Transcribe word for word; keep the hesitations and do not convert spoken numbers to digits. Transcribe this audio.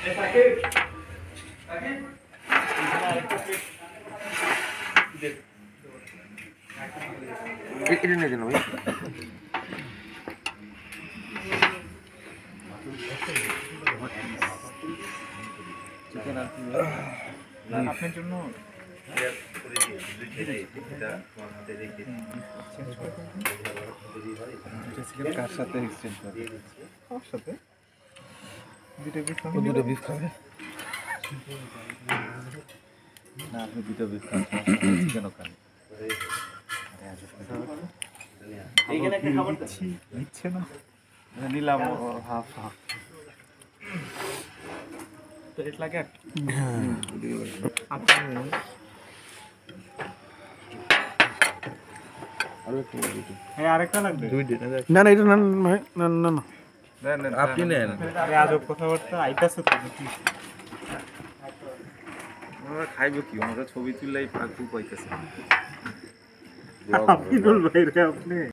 এটা নিয়ে যান ভাই। চিকেন আর কি আপনার জন্য কার সাথে এক্সচেঞ্জ করবে? কার সাথে? দুটো বিফ খাবে? দুটো বিফ খাবে না, আপনি দুটো বিফ খান, চিকেনও খান। নিচ্ছে না, নিলাম হাফ হাফ প্লেট লাগে। আরেকটা লাগবে? না না, এটা না না না না, আপনি নেন। আজব কথাবার্তা আইতাছে তো নাকি? আমরা খাইব কি? আমরা ছবি তুললেই পাইতেছে। আপনি